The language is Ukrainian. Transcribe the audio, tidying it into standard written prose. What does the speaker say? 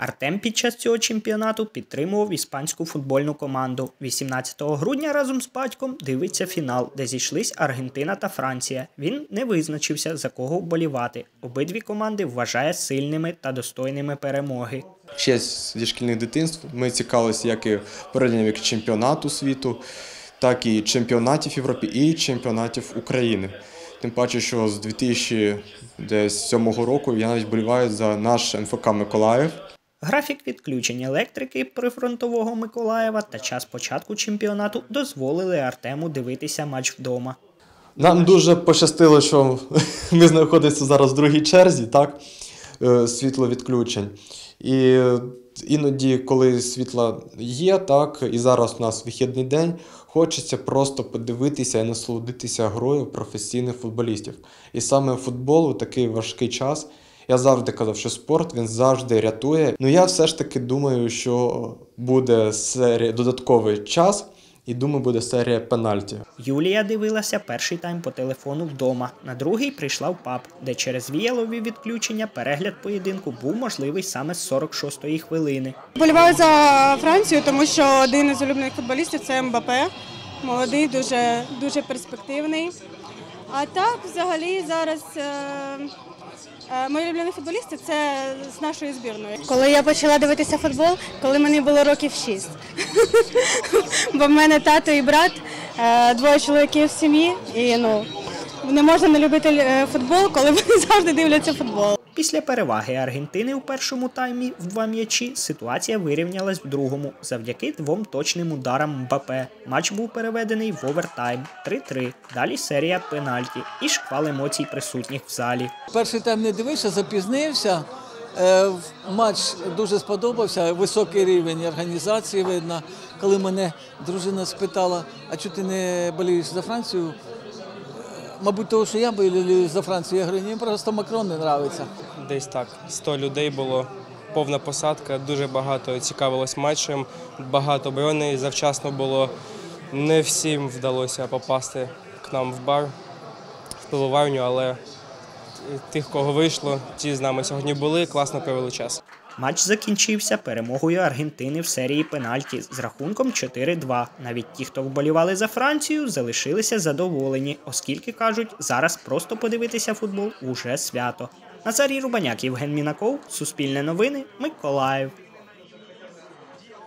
Артем під час цього чемпіонату підтримував іспанську футбольну команду. 18 грудня разом з батьком дивиться фінал, де зійшлись Аргентина та Франція. Він не визначився, за кого вболівати. Обидві команди вважає сильними та достойними перемоги. Ще зі шкільних дитинств ми цікавилися як і перелік чемпіонату світу, так і чемпіонатів Європи і чемпіонатів України. Тим паче, що з 2007 року я навіть вболіваю за наш МФК Миколаїв. Графік відключень електрики прифронтового Миколаєва та час початку чемпіонату дозволили Артему дивитися матч вдома. Нам дуже пощастило, що ми знаходимося зараз в другій черзі, так, світловідключень. І іноді, коли світла є, так, і зараз у нас вихідний день, хочеться просто подивитися і насолодитися грою професійних футболістів. І саме футбол у такий важкий час, я завжди казав, що спорт, він завжди рятує. Ну я все ж таки думаю, що буде додатковий час, і думаю, буде серія пенальті. Юлія дивилася перший тайм по телефону вдома. На другий прийшла в паб, де через віялові відключення перегляд поєдинку був можливий саме з 46-ї хвилини. Вболіваю за Францію, тому що один із улюблених футболістів – це Мбаппе. Молодий, дуже перспективний. А так, взагалі, зараз мої улюблені футболісти – це з нашої збірної. Коли я почала дивитися футбол, коли мені було років 6. Бо в мене тато і брат, двоє чоловіків в сім'ї, і не можна не любити футбол, коли вони завжди дивляться футбол. Після переваги Аргентини у першому таймі в 2 м'ячі ситуація вирівнялась в другому завдяки 2 точним ударам Мбаппе. Матч був переведений в овертайм 3-3. Далі серія пенальті і шквал емоцій присутніх в залі. Перший тайм не дивився, запізнився. Матч дуже сподобався, високий рівень організації видно. Коли мене дружина спитала, а чого ти не болієш за Францію? Мабуть, того, що я болію за Францію, я говорю, мені просто Макрон не подобається. Десь так, 100 людей було, повна посадка, дуже багато цікавилось матчем, багато брони, завчасно було. Не всім вдалося попасти к нам в бар, в пивоварню, але тих, кого вийшло, ті з нами сьогодні були, класно провели час. Матч закінчився перемогою Аргентини в серії пенальті з рахунком 4-2. Навіть ті, хто вболівали за Францію, залишилися задоволені, оскільки, кажуть, зараз просто подивитися футбол – уже свято. Назарій Рубаняк, Євген Мінаков, Суспільне новини, Миколаїв.